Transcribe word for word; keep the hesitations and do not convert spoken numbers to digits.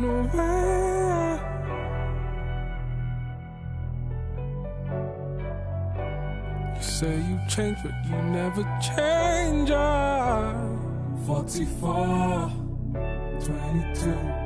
run away. You say you changed, but you never change. forty-four, twenty-two